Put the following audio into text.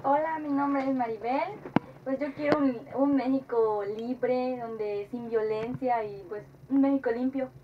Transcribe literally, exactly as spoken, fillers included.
Hola, mi nombre es Maribel. Pues yo quiero un, un México libre, donde sin violencia y pues un México limpio.